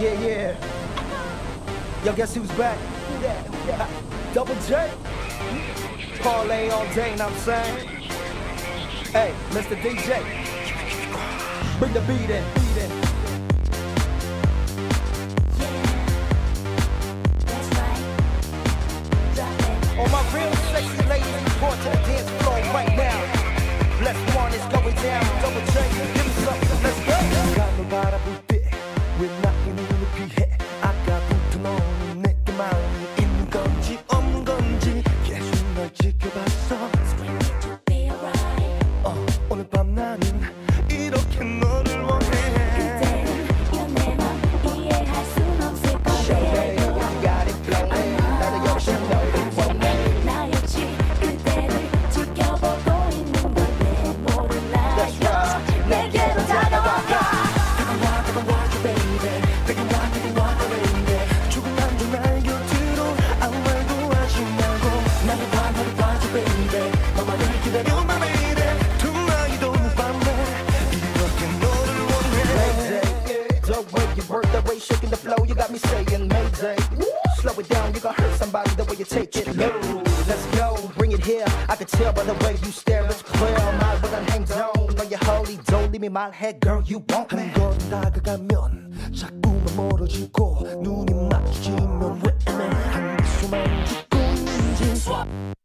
Yeah, yeah. Yo, guess who's back? Who that? Who that? Double J. Parlay all day, know what I'm saying? Hey, Mr. DJ. Bring the beat in. All my real sexy ladies report to the dance floor right now. Bless one is going down. Double J, give me something, let's go. 널 바라볼 때 왜 나의 눈을 피해? 아까부터 너는 내게 마음이 있는 건지 없는 건지 계속 널 지켜봤어. 오늘 밤 나는 이렇게 너를 원해. 그대는 내 맘 이해할 순 없을 건데 나도 역시 너를 원해. 나 역시 그대를 지켜보고 있는 걸 왜 몰라요. 내게로 다가와 조금 앉아 날 곁으로 아무 말도 하지 말고 나를 봐줘 baby. 너만을 기다려 my lady. Tonight도 밤에 이렇게 너를 원해. Mayday, the way you work, the way you shaking the flow, you got me saying Mayday. Slow it down, you gon' hurt somebody the way you take it low. Let's go, bring it here. I can tell by the way you stare, it's clear. 말보단 행동, 너의 holy, don't leave me 말해, girl, you want me. 한 걸음 다가가면 자꾸만 멀어지고 눈이 마주치면 왜 애매한 미소만 짓고 있는지.